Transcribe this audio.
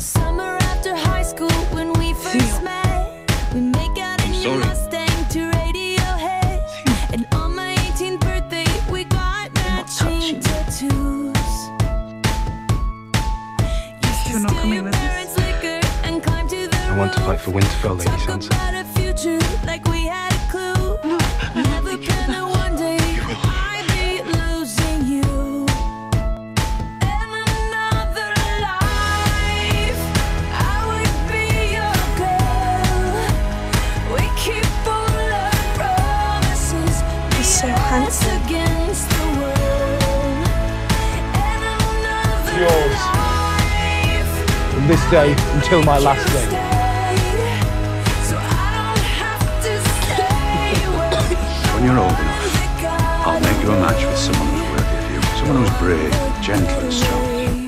Summer after high school when we first met, we make out in your Mustang to Radiohead. And on my 18th birthday, we got matching tattoos. You're not coming with us. I want to fight for Winterfell, Lady Sansa. Like we had a clue. Never been a one day I'd be losing you. In another life, I would be your girl. We keep all our promises. He's so handsome. Against the world. In another Yours. life, From this day until my last day. When you're old enough, I'll make you a match with someone who's worthy of you. Someone who's brave, gentle and strong.